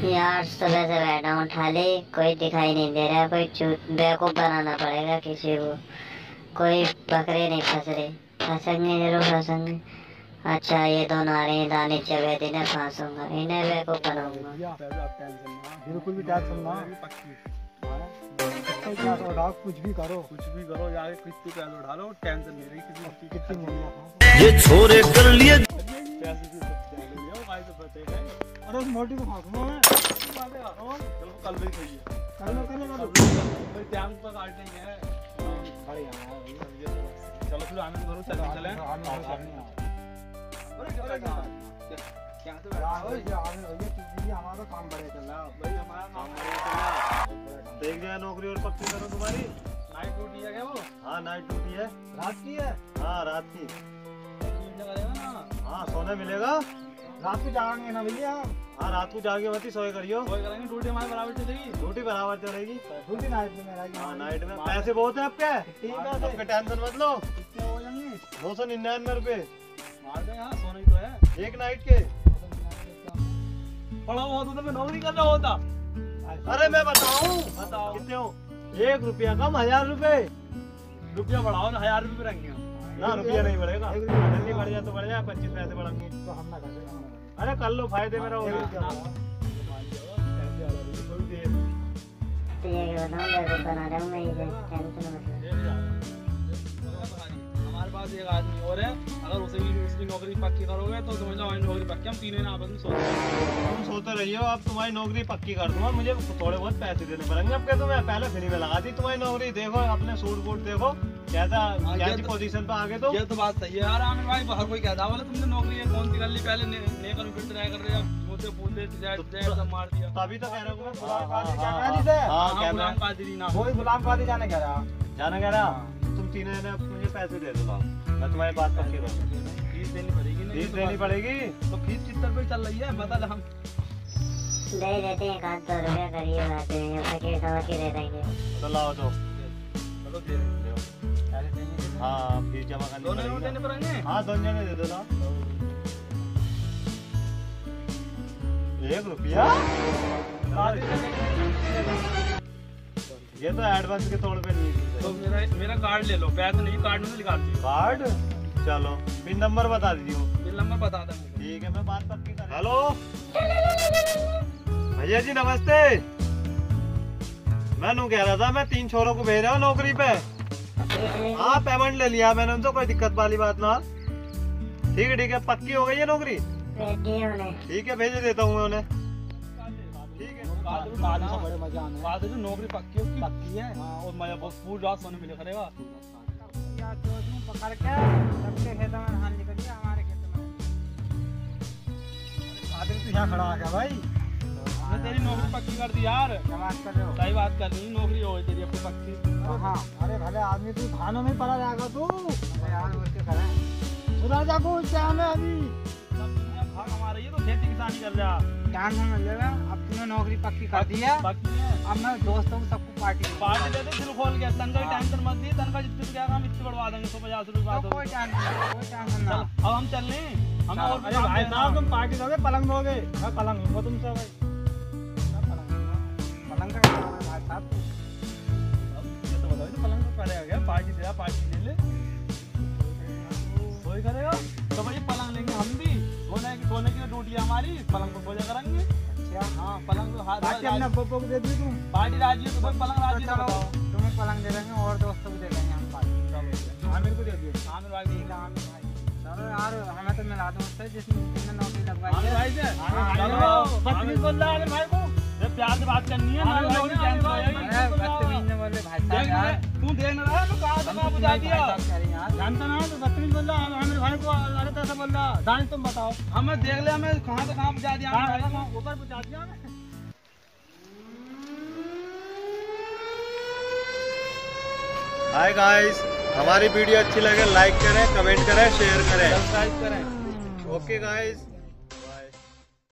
यार सुबह से बैठा हूँ, ठाले कोई दिखाई नहीं दे रहा। कोई बेवकूफ बनाना पड़ेगा किसी को। कोई बकरे नहीं फंस रहे। फंसेंगे जरूर फंसेंगे। अच्छा ये दोनों आ रहे हैं, दानिश जवेद, इन्हें फांसूंगा, इन्हें बेवकूफ बनाऊंगा। बिल्कुल भी टेंशन ना। कुछ भी करो यार, कितनी पैसे उठा लो, टेंशन नहीं रही कितनी। ये छोरे कर लिए अरे उस मोटी को फांसूंगा मैं। चलो कल भी सही है। कर लो भाई, टाइम पर काट देंगे। चलो फिर आने करो, चले क्या तो हमारा काम बढ़िया चल रहा है भाई, हमारा काम बढ़िया चल रहा है। देख जाए नौकरी और पक्की करो तुम्हारी। नाइट ड्यूटी है क्या वो? हाँ नाइट ड्यूटी है। रात की है? हाँ रात की। हाँ सोने मिलेगा। रात को जाएंगे ना भैया। हाँ रात को जाके मत ही सोए करियो। सोए करेंगे, ड्यूटी हमारे बराबर चलेगी। ड्यूटी बराबर चलेगी। ड्यूटी नाइट में रहेगी। हाँ नाइट में पैसे बहुत है आपके। ठीक है, आपके टेंशन मत लो। कितने हो जाएंगे? 299 रुपए। मार दे। हाँ सोने ही तो है एक नाइट के। पढ़ा हुआ होता तो मैं नौकरी कर रहा होता। अरे मैं बताऊं, बताओ कितने हो? 1 रुपया कम 1000 रुपए। रुपया बढ़ाओ ना, 1000 रुपए रहेंगे ना। रुपया नहीं बढ़ेगा, जल्दी बढ़ जाए तो बढ़ जाए, 25 पैसे बढ़ेंगे तो हम ना कर। अरे कर लो, फायदे में रहो। हमारे पास एक आदमी और है, अगर उसकी नौकरी पक्की करोगे तो समझ लो हमारी नौकरी पक्की। हम तीनों आपस में सोते हैं। तुम सोते रहिए, अब तुम्हारी नौकरी पक्की कर दूंगा। मुझे थोड़े बहुत पैसे देने पड़ेंगे। अब क्या तुम्हें पहले फ्री में लगा दी तुम्हारी नौकरी। देखो अपने सूट बूट देखो कैसी पोजीशन पे आगे। तो ये तो बात सही है यार आमिर भाई। हर कोई कहता बोले तुमने नौकरी है कौन सी कर ली, पहले नहीं करो फिर ट्राई कर रहे हो। मुझे पूछते सब मार दिया। तभी तो कह रहा हूँ गुलाम कादिरी ना, वही गुलाम कादिरी जाने कह रहा। तुम तीनों ने मुझे पैसे दे दो, मैं तुम्हारी बात पक्की करूँ। फीस देनी पड़ेगी। फीस देनी पड़ेगी तो फीस कितने रुपए चल रही है बता। हम दे देते हैं, 1-2 रुपया करिए बात नहीं, फकीर समझ के दे देंगे। तो लाओ तो चलो दे दो। हाँ फीस जमा करनी दोनों देने पड़ेंगे। हाँ दोनों ने दे दो ना। 1 रुपया ये तो एडवांस के तौर पे नहीं। तो मेरा कार्ड ले लो, पैसे नहीं कार्ड में लिखा दी। कार्ड चलो पिन नंबर बता दीजिए। पिन नंबर बता दें। ठीक है मैं बात पक्की कर। हेलो भैया जी नमस्ते। मैं कह रहा था मैं 3 छोरों को भेज रहा हूँ नौकरी पे। हाँ पेमेंट ले लिया मैंने उनसे, कोई दिक्कत वाली बात ना। ठीक है पक्की हो गई है नौकरी। ठीक है भेज देता हूँ मैं उन्हें। ठीक है बड़े मजा आने बाद में नौकरी पक्की है। हाँ और मजा बहुत पूरी रात सोने मिले करेगा। यार तो पकड़ के सबके खेतों में धान निकल गया, हमारे खेतों में आदमी तो यहाँ खड़ा आ गया भाई। मैं तेरी नौकरी पक्की कर दी यार। क्या बात कर रहे हो? सही बात कर रही, नौकरी हो गई तेरी अपनी पक्की। हाँ अरे भले आदमी तू थानों में पड़ा रहेगा तू। यार उसके खड़ा सुधर जा को क्या में अभी हमारा ये तो खेती किसानी कर रहा। टाइम मिल जाएगा। अब तूने नौकरी पक्की कर दी है। अब मैं दोस्तों को सबको पार्टी दे दे। दिल खोल के तनख्वाह की टेंशन मत दी। तनख्वाह जितनी क्या हम इतनी बढ़वा देंगे 150 रुपए बात। कोई टेंशन ना। अब हम चल रहे हैं। हम और भाई साहब तुम पार्टी दोगे पलंग दोगे? मैं पलंग दूंगा तुमसे भाई। पलंग का भाई साहब ये तो बताओ पलंग तो करेगा क्या? पार्टी दे पार्टी ले ले कोई करेगा तो भाई पलंग लेंगे हम भी। सोने की ड्यूटी है हमारी, पलंग को सोजा करेंगे। अच्छा हाँ पलंग अपने पप्पो को दे दी तुम। पार्टी राजी है तो पलंग राजी ना बताओ। तुम्हें पलंग दे देंगे और दोस्तों को दे देंगे हम पार्टी। आमिर को दे दिए। आमिर भाई ठीक है आमिर भाई। चलो यार हमें तो मिला दो उससे जिसने नौकरी लगवाई है। भाई से बदतमीज बोल रहा है भाई को। प्यार से बात करनी है। बदतमीज ने बोले भाई साहब यार तू देख ना रहा है। कहा तो मैं बुझा दिया जानता ना तो बदतमीज बोल रहा है आमिर भाई को। अरे कैसा बोल रहा दानिश तुम बताओ। हमें देख ले हमें कहाँ से कहाँ बुझा दिया। ऊपर बुझा दिया। हाय गाइस, हमारी वीडियो अच्छी लगे लाइक करें, कमेंट करें, शेयर करें, सब्सक्राइब करें। Okay guys.